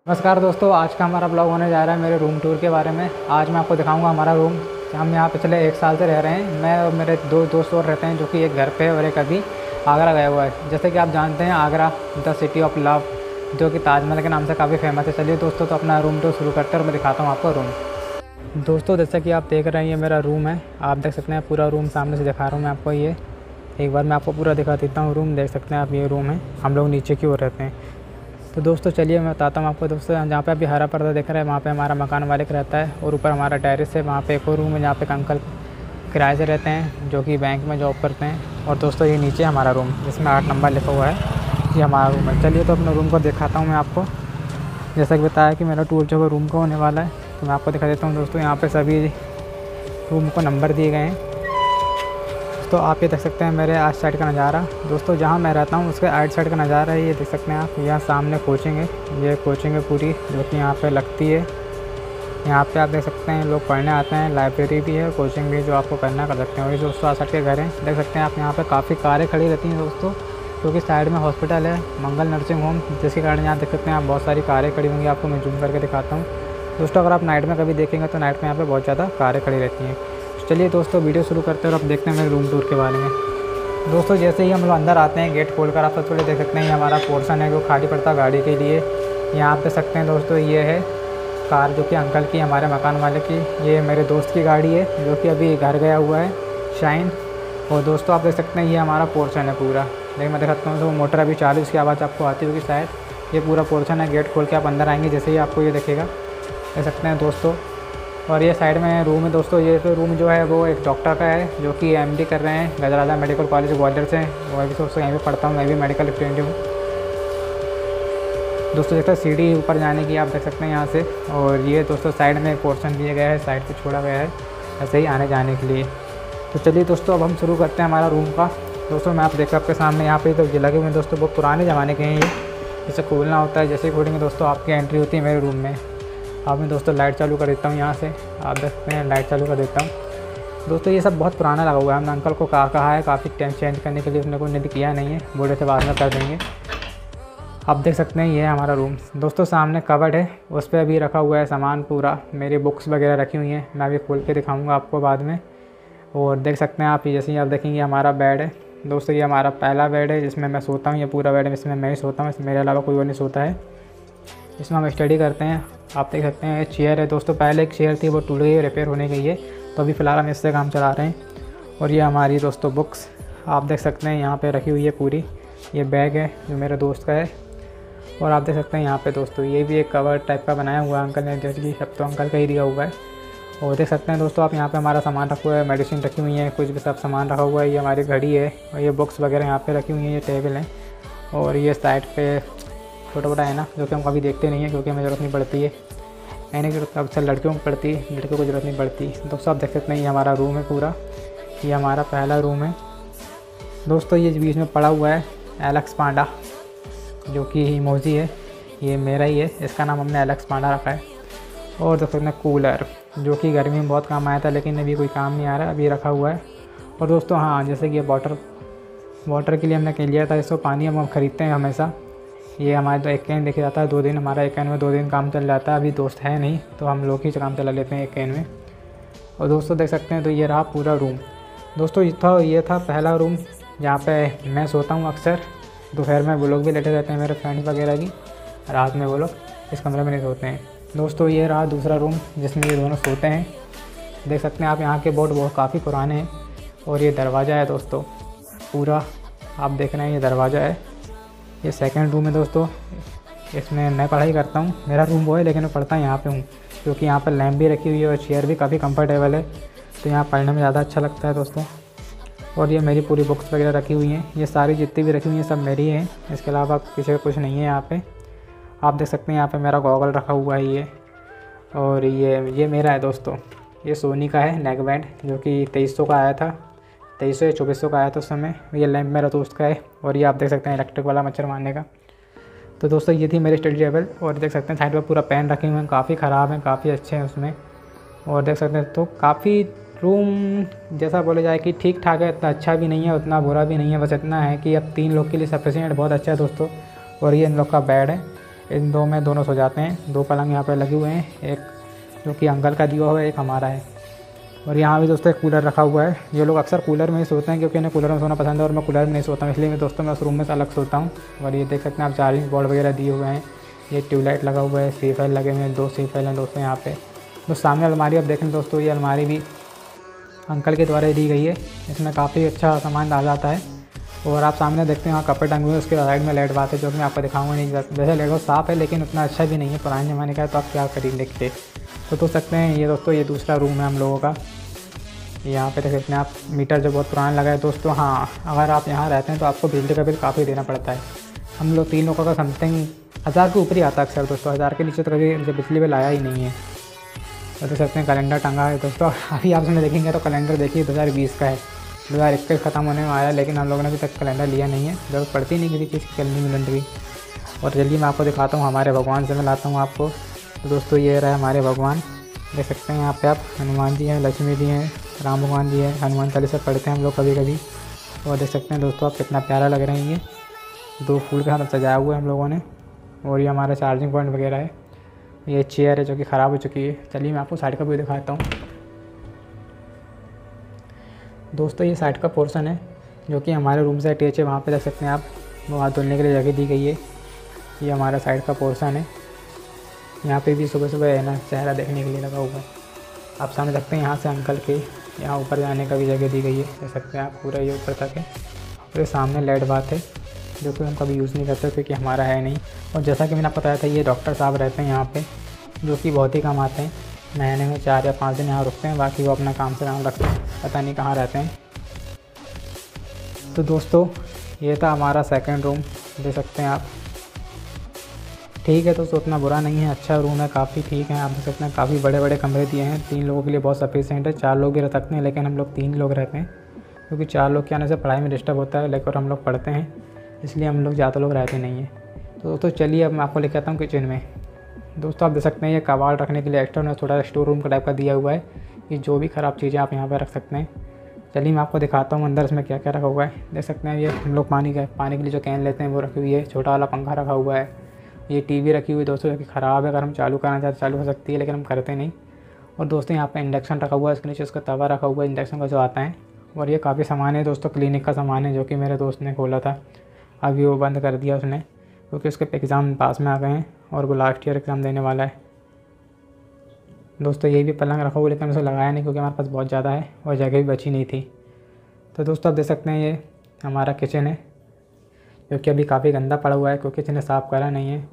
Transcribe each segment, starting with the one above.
नमस्कार दोस्तों, आज का हमारा ब्लॉग होने जा रहा है मेरे रूम टूर के बारे में। आज मैं आपको दिखाऊंगा हमारा रूम। हम यहाँ पिछले 1 साल से रह रहे हैं। मैं और मेरे 2 दोस्त और रहते हैं, जो कि एक घर पे है और एक अभी आगरा गया हुआ है। जैसे कि आप जानते हैं, Agra the city of love, जो कि ताजमहल के नाम से काफ़ी फेमस है। चलिए दोस्तों, तो अपना रूम टूर शुरू करते हैं और मैं दिखाता हूँ आपको रूम। दोस्तों, जैसा कि आप देख रहे हैं, ये मेरा रूम है। आप देख सकते हैं पूरा रूम सामने से दिखा रहा हूँ मैं आपको। ये एक बार मैं आपको पूरा दिखा देता हूँ रूम। देख सकते हैं आप, ये रूम है। हम लोग नीचे की ओर रहते हैं। तो दोस्तों चलिए मैं बताता हूँ आपको। दोस्तों, जहाँ पे अभी हरा पर्दा दिख रहा है, वहाँ पे हमारा मकान मालिक रहता है और ऊपर हमारा टेरेस है। वहाँ पे एक और रूम है जहाँ पे एक अंकल किराए से रहते हैं, जो कि बैंक में जॉब करते हैं। और दोस्तों, ये नीचे हमारा रूम, जिसमें 8 नंबर लिखा हुआ है, ये हमारा रूम है। चलिए तो अपने रूम को दिखाता हूँ मैं आपको। जैसा कि बताया कि मेरा टूर जो है रूम का होने वाला है, तो मैं आपको दिखा देता हूँ। दोस्तों, यहाँ पर सभी रूम को नंबर दिए गए हैं। तो आप ये देख सकते हैं मेरे आज साइड का नज़ारा। दोस्तों, जहाँ मैं रहता हूँ उसके आइट साइड का नज़ारा है। ये देख सकते हैं आप, यहाँ सामने कोचिंग है। ये कोचिंग है पूरी, जो कि यहाँ पे लगती है। यहाँ पे आप देख सकते हैं लोग पढ़ने आते हैं। लाइब्रेरी भी है, कोचिंग भी, जो आपको करना कर सकते हैं। और ये दोस्तों आज साइड के घर हैं। देख सकते हैं आप, यहाँ पर काफ़ी कारें खड़ी रहती हैं दोस्तों, क्योंकि साइड में हॉस्पिटल है, मंगल नर्सिंग होम, जिसके कारण यहाँ देख सकते हैं आप बहुत सारी कारें खड़ी होंगी। आपको मैं जूम करके दिखाता हूँ। दोस्तों, अगर आप नाइट में कभी देखेंगे तो नाइट में यहाँ पर बहुत ज़्यादा कारें खड़ी रहती हैं। चलिए दोस्तों, वीडियो शुरू करते हैं और अब देखते हैं मेरे रूम टूर के बारे में। दोस्तों, जैसे ही हम लोग अंदर आते हैं, गेट खोलकर आप सबसे पहले देख सकते हैं ये हमारा पोर्शन है, जो खाली पड़ता है गाड़ी के लिए। यहाँ आप देख सकते हैं दोस्तों, ये है कार, जो कि अंकल की, हमारे मकान मालिक की। ये मेरे दोस्त की गाड़ी है, जो कि अभी घर गया हुआ है, शाइन। और दोस्तों, आप देख सकते हैं ये हमारा पोर्शन है पूरा। लेकिन मैं दिखाता हूँ, तो मोटर अभी चालू, इसकी आवाज़ आपको आती होगी शायद। ये पूरा पोर्शन है। गेट खोल के आप अंदर आएंगे, जैसे ही आपको ये दिखेगा, देख सकते हैं दोस्तों। और ये साइड में रूम है दोस्तों। ये तो रूम जो है वो एक डॉक्टर का है, जो कि एमडी कर रहे हैं गजराला मेडिकल कॉलेज ग्वालियर से। और भी दोस्तों यहीं पे पढ़ता हूँ, मैं भी मेडिकल स्टूडेंट हूँ दोस्तों। देखते हैं सीढ़ी ऊपर जाने की, आप देख सकते हैं यहाँ से। और ये दोस्तों साइड में एक पोर्शन दिया गया है, साइड पे छोड़ा गया है ऐसे ही आने जाने के लिए। तो चलिए दोस्तों, अब हम शुरू करते हैं हमारा रूम का। दोस्तों, मैं आप देख आपके सामने यहाँ पे तो ये लगे हुए हैं दोस्तों, बहुत पुराने ज़माने के हैं ये। इसे खोलना होता है, जैसे ही खोलेंगे दोस्तों आपकी एंट्री होती है मेरे रूम में। अब मैं दोस्तों लाइट चालू कर देता हूँ यहाँ से। आप देखते हैं लाइट चालू कर देता हूँ दोस्तों। ये सब बहुत पुराना लगा हुआ है। हमने अंकल को कहा है काफ़ी टाइम चेंज करने के लिए, उसने कोई नहीं किया नहीं है। बूढ़े से बाद में कर देंगे। आप देख सकते हैं ये है हमारा रूम दोस्तों। सामने कबर्ड है, उस पर अभी रखा हुआ है सामान पूरा, मेरी बुक्स वगैरह रखी हुई हैं। मैं अभी खोल के दिखाऊँगा आपको बाद में। और देख सकते हैं आप, जैसे ही आप देखेंगे हमारा बेड है दोस्तों। ये हमारा पहला बेड है, जिसमें मैं सोता हूँ। ये पूरा बेड है, इसमें मैं ही सोता हूँ, मेरे अलावा कोई और नहीं सोता है। इसमें हम स्टडी करते हैं। आप देख सकते हैं चेयर है दोस्तों। पहले एक चेयर थी, वो टूट गई है, रिपेयर होने गई है, तो अभी फ़िलहाल हम इससे काम चला रहे हैं। और ये हमारी दोस्तों बुक्स आप देख सकते हैं यहाँ पे रखी हुई है पूरी। ये बैग है जो मेरे दोस्त का है। और आप देख सकते हैं यहाँ पे दोस्तों, ये भी एक कवर टाइप का बनाया हुआ है अंकल ने, जैसे कि सब तो अंकल का ही दिया हुआ है। और देख सकते हैं दोस्तों आप, यहाँ पे हमारा सामान रखा हुआ है, मेडिसिन रखी हुई है, कुछ भी सब सामान रखा हुआ है। ये हमारी घड़ी है और ये बुक्स वगैरह यहाँ पे रखी हुई हैं। ये टेबल है और ये साइड पे छोटा मोटा है ना, जो कि हम कभी देखते नहीं है, क्योंकि हमें ज़रूरत नहीं पड़ती है। ऐने की जरूरत अक्सर लड़कियों को पड़ती है, लड़कियों को ज़रूरत नहीं पड़ती। दोस्तों आप देख सकते हैं ये हमारा रूम है पूरा। ये हमारा पहला रूम है दोस्तों। ये बीच में पड़ा हुआ है एलेक्स पांडा, जो कि इमोजी है, ये मेरा ही है। इसका नाम हमने एलेक्स पांडा रखा है। और देख सकते हैं कूलर, जो कि गर्मी में बहुत काम आया था, लेकिन अभी कोई काम नहीं आ रहा, अभी रखा हुआ है। और दोस्तों हाँ, जैसे कि ये वाटर के लिए हमने कह लिया था, इसको पानी हम ख़रीदते हैं हमेशा। ये हमारे तो एक कैन देखा जाता है 2 दिन, हमारा एक कैन में 2 दिन काम चल जाता है। अभी दोस्त है नहीं, तो हम लोग ही काम चला लेते हैं एक कैन में। और दोस्तों देख सकते हैं, तो ये रहा पूरा रूम दोस्तों। ये था पहला रूम, जहाँ पे मैं सोता हूँ अक्सर। दोपहर में वो लोग भी लेटे रहते हैं, मेरे फ्रेंड्स वगैरह भी। रात में वो लोग इस कमरे में नहीं सोते हैं दोस्तों। ये रहा दूसरा रूम, जिसमें ये दोनों सोते हैं। देख सकते हैं आप, यहाँ के बोर्ड बहुत काफ़ी पुराने हैं। और ये दरवाज़ा है दोस्तों पूरा, आप देख रहे हैं ये दरवाज़ा है। ये सेकंड रूम है दोस्तों, इसमें मैं पढ़ाई करता हूँ। मेरा रूम वो है, लेकिन मैं पढ़ता यहाँ पे हूँ, क्योंकि यहाँ पर लैम्प भी रखी हुई है और चेयर भी काफ़ी कंफर्टेबल है, तो यहाँ पढ़ने में ज़्यादा अच्छा लगता है दोस्तों। और ये मेरी पूरी बुक्स वगैरह रखी हुई हैं। ये सारी जितनी भी रखी हुई हैं सब मेरी हैं, इसके अलावा किसी का कुछ नहीं है यहाँ पर। आप देख सकते हैं यहाँ पर मेरा गॉगल रखा हुआ है ये। और ये मेरा है दोस्तों। ये सोनी का है नेक बैंड, जो कि 2300 का आया था, 2300 या 2400 का आया था उस समय। ये लैंप मेरा दोस्त का है। और ये आप देख सकते हैं इलेक्ट्रिक वाला मच्छर मारने का। तो दोस्तों ये थी मेरी स्टडी टेबल। और देख सकते हैं साइड पर पूरा पेन रखे हुए हैं, काफ़ी ख़राब हैं, काफ़ी अच्छे हैं उसमें। और देख सकते हैं तो काफ़ी रूम जैसा बोला जाए कि ठीक ठाक है, इतना अच्छा भी नहीं है, उतना बुरा भी नहीं है, बस इतना है कि अब 3 लोग के लिए सफिशिएंट बहुत अच्छा है दोस्तों। और ये इन लोग का बेड है, इन दो में दोनों सो जाते हैं। 2 पलंग यहाँ पे लगे हुए हैं, एक जो कि अंकल का दिया हुआ है, एक हमारा है। और यहाँ भी दोस्तों एक कूलर रखा हुआ है। ये लोग अक्सर कूलर में ही सोते हैं क्योंकि इन्हें कूलर में सोना पसंद है और मैं कूलर में नहीं सोता हूँ, इसलिए मैं दोस्तों मैं उस रूम में से अलग सोता हूँ। और ये देख सकते हैं आप चार्जिंग बोर्ड वगैरह दिए हुए हैं, ये ट्यूबलाइट लगा हुआ है, सी फाइल लगे हुए हैं, 2 सी फाइल हैं दोस्तों यहाँ पे। तो सामने अलमारी आप देखें दोस्तों, ये अलमारी भी अंकल के द्वारा दी गई है, इसमें काफ़ी अच्छा सामान डाला जाता है। और आप सामने देखते हैं वहाँ कपड़े टंगे हुए हैं, उसके साइड में लाइट बात है जो कि मैं आपको दिखाऊंगा नहीं। वैसे लाइट बहुत साफ़ है लेकिन उतना अच्छा भी नहीं है, पुराने ज़माने का है तो आप क्या करें देख के। तो सकते हैं ये दोस्तों, ये दूसरा रूम है हम लोगों का। यहाँ पे देख सकते हैं आप मीटर जो बहुत पुराना लगा है दोस्तों। हाँ, अगर आप यहाँ रहते हैं तो आपको बिजली का बिल काफ़ी देना पड़ता है। हम लोग 3 लोगों का समथिंग 1000 के ऊपर ही आता है अक्सर दोस्तों, 1000 के नीचे तो कभी बिजली बिल आया ही नहीं है। तो देख सकते हैं कैलेंडर टंगा है दोस्तों। अभी आप उसमें देखेंगे तो कैलेंडर देखिए 2020 का है, 2021 ख़त्म होने में आया, लेकिन हम लोगों ने अभी तक कैलेंडर लिया नहीं है, जरूरत पड़ती नहीं किसी चीज़ की कैलेंडर की। और जल्दी मैं आपको दिखाता हूँ हमारे भगवान से मिलाता हूँ आपको। तो दोस्तों ये रहा हमारे भगवान, देख सकते हैं यहाँ पे आप। हनुमान जी हैं, लक्ष्मी जी हैं, राम भगवान जी हैं। हनुमान चालीसा पढ़ते हैं हम लोग कभी कभी। और देख सकते हैं दोस्तों आप कितना प्यारा लग रहे हैं। ये 2 फूल के साथ सजाया हुआ है हम लोगों ने। और ये हमारा चार्जिंग पॉइंट वगैरह है। ये चेयर है जो कि ख़राब हो चुकी है। चलिए मैं आपको साइड का व्यू दिखाता हूँ दोस्तों। ये साइड का पोर्शन है जो कि हमारे रूम से अटैच है, वहाँ पे देख सकते हैं आप, वो हाथ धुलने के लिए जगह दी गई है। ये हमारा साइड का पोर्शन है। यहाँ पे भी सुबह सुबह है ना चेहरा देखने के लिए लगा हुआ है। आप सामने देखते हैं यहाँ से अंकल के यहाँ ऊपर जाने का भी जगह दी गई है, देख सकते हैं आप, पूरा ये ऊपर तक है। और ये सामने लाइट बात है जो कि हम कभी यूज़ नहीं करते क्योंकि हमारा है नहीं। और जैसा कि मैंने आपको बताया था, ये डॉक्टर साहब रहते हैं यहाँ पे जो कि बहुत ही कम आते हैं, महीने में 4 या 5 दिन यहाँ रुकते हैं, बाकी वो अपना काम से काम रखते हैं, पता नहीं कहाँ रहते हैं। तो दोस्तों ये था हमारा सेकंड रूम, देख सकते हैं आप। ठीक है दोस्तों, उतना बुरा नहीं है, अच्छा रूम है, काफ़ी ठीक है। आप देख सकते हैं काफ़ी बड़े बड़े कमरे दिए हैं, 3 लोगों के लिए बहुत सफिशिएंट है। 4 लोग भी रह सकते हैं लेकिन हम लोग 3 लोग रहते हैं क्योंकि 4 लोग के आने से पढ़ाई में डिस्टर्ब होता है, लेकिन हम लोग पढ़ते हैं इसलिए हम लोग ज़्यादा लोग रहते नहीं हैं। तो दोस्तों चलिए अब मैं आपको लेके आता हूँ किचन में। दोस्तों आप देख सकते हैं ये कबाड़ रखने के लिए एक्स्ट्रा में थोड़ा स्टोर रूम का टाइप का दिया हुआ है कि जो भी ख़राब चीज़ें आप यहाँ पर रख सकते हैं। चलिए मैं आपको दिखाता हूँ अंदर इसमें क्या क्या रखा हुआ है। देख सकते हैं ये हम लोग पानी के लिए जो कैन लेते हैं वो रखी हुई है, छोटा वाला पंखा रखा हुआ है। ये टीवी रखी हुई है दोस्तों जो कि ख़राब है, अगर हम चालू करना चाहते चालू हो सकती है लेकिन हम करते नहीं। और दोस्तों यहाँ पे इंडक्शन रखा हुआ है, इसके नीचे उसका तवा रखा हुआ है इंडक्शन का जो आता है। और ये काफ़ी सामान है दोस्तों, क्लिनिक का सामान है जो कि मेरे दोस्त ने खोला था, अभी वो बंद कर दिया उसने क्योंकि उसके एग्ज़ाम पास में आ गए हैं और वो लास्ट ईयर एग्ज़ाम देने वाला है। दोस्तों ये भी पलंग रखा हुआ है लेकिन उसे लगाया नहीं क्योंकि हमारे पास बहुत ज़्यादा है और जगह भी बची नहीं थी। तो दोस्तों आप देख सकते हैं ये हमारा किचन है जो कि अभी काफ़ी गंदा पड़ा हुआ है क्योंकि किचन ने साफ़ करा नहीं है।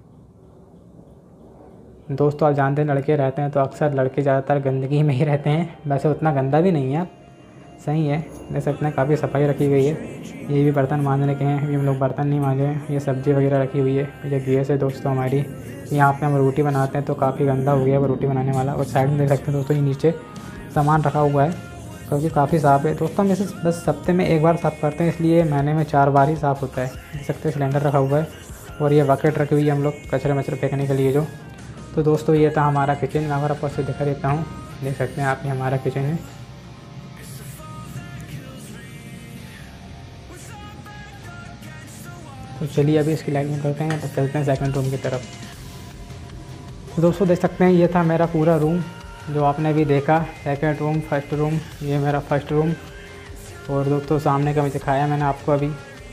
दोस्तों आप जानते हैं लड़के रहते हैं तो अक्सर लड़के ज़्यादातर गंदगी में ही रहते हैं, वैसे उतना गंदा भी नहीं है, आप सही है। देख सकते हैं काफ़ी सफाई रखी गई है। ये भी बर्तन मांजने के हैं, अभी हम लोग बर्तन नहीं मांजे हैं। ये सब्ज़ी वगैरह रखी हुई है, ये गैस है दोस्तों हमारी। यहाँ पे हम रोटी बनाते हैं तो काफ़ी गंदा हो गया वो रोटी बनाने वाला। और साइड में देख सकते हैं दोस्तों ये नीचे सामान रखा हुआ है क्योंकि काफ़ी साफ़ है दोस्तों। हम इसे बस हफ्ते में 1 बार साफ़ करते हैं इसलिए महीने में 4 बार ही साफ़ होता है। देख सकते हैं सिलेंडर रखा हुआ है और ये बकेट रखी हुई है हम लोग कचरे मचरे फेंकने के लिए जो। तो दोस्तों ये था हमारा किचन, मैं अगर आपको दिखा देता हूँ, देख सकते हैं आप, ये हमारा किचन है। तो चलिए अभी इसकी लाइटिंग करते हैं तो चलते हैं सेकंड रूम की तरफ। तो दोस्तों देख सकते हैं ये था मेरा पूरा रूम जो आपने अभी देखा, सेकंड रूम, फर्स्ट रूम, ये मेरा फर्स्ट रूम। और दोस्तों सामने का भी दिखाया मैंने आपको अभी।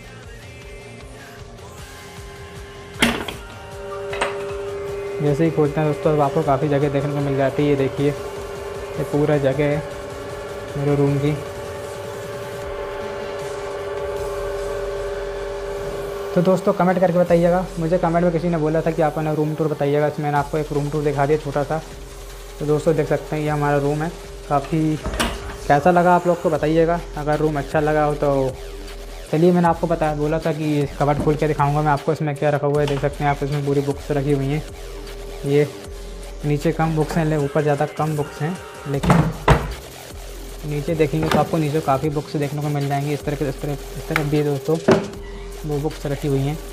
जैसे ही खोलते हैं दोस्तों अब आपको काफ़ी जगह देखने को मिल जाती है। ये देखिए ये पूरा जगह है मेरे रूम की। तो दोस्तों कमेंट करके बताइएगा, मुझे कमेंट में किसी ने बोला था कि आप अपना रूम टूर बताइएगा, इसमें मैंने आपको एक रूम टूर दिखा दिया छोटा सा। तो दोस्तों देख सकते हैं ये हमारा रूम है, काफ़ी कैसा लगा आप लोग को बताइएगा, अगर रूम अच्छा लगा हो तो। चलिए मैंने आपको बोला था कि कबर्ड खोल के दिखाऊंगा मैं आपको इसमें क्या रखा हुआ है। देख सकते हैं आप, इसमें पूरी बुक्स रखी हुई हैं। ये नीचे कम बुक्स हैं, ऊपर ज़्यादा कम बुक्स हैं, लेकिन नीचे देखेंगे तो आपको नीचे काफ़ी बुक्स देखने को मिल जाएंगी। इस तरह भी दोस्तों वो बुक्स रखी हुई हैं।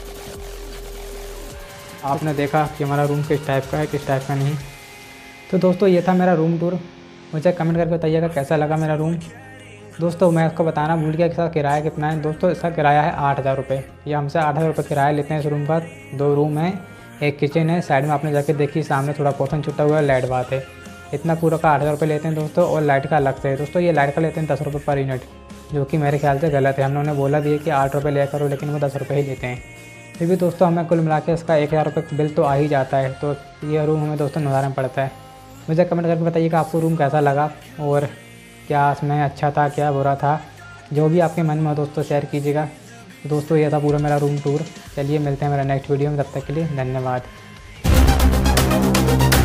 आपने देखा कि हमारा रूम किस टाइप का है, किस टाइप का नहीं। तो दोस्तों ये था मेरा रूम टूर, मुझे कमेंट करके बताइएगा कैसा लगा मेरा रूम। दोस्तों मैं आपको बताना भूल गया कि इसका किराया कितना है। दोस्तों इसका किराया है 8000 रुपये। ये हमसे 8000 रुपये किराया लेते हैं इस रूम का। 2 रूम है, एक किचन है, साइड में आपने जाके देखी सामने थोड़ा पोर्शन छुटा हुआ है, लाइट बात है। इतना पूरा का 8,000 रुपये लेते हैं दोस्तों, और लाइट का अलग से है दोस्तों। ये लाइट का लेते हैं 10 रुपये पर यूनिट, जो कि मेरे ख्याल से गलत है। हम लोगों ने बोला भी है कि 8 रुपये लिया करो, लेकिन वो 10 रुपये ही लेते हैं। फिर भी दोस्तों हमें कुल मिला के इसका 1,000 रुपये बिल तो आ ही जाता है। तो ये रूम हमें दोस्तों 9,000 में पड़ता है। मुझे कमेंट करके बताइएगा आपको रूम कैसा लगा, और क्या इसमें अच्छा था क्या बुरा था, जो भी आपके मन में हो दोस्तों शेयर कीजिएगा। दोस्तों ये था पूरा मेरा रूम टूर। चलिए मिलते हैं मेरा नेक्स्ट वीडियो में, तब तक के लिए धन्यवाद।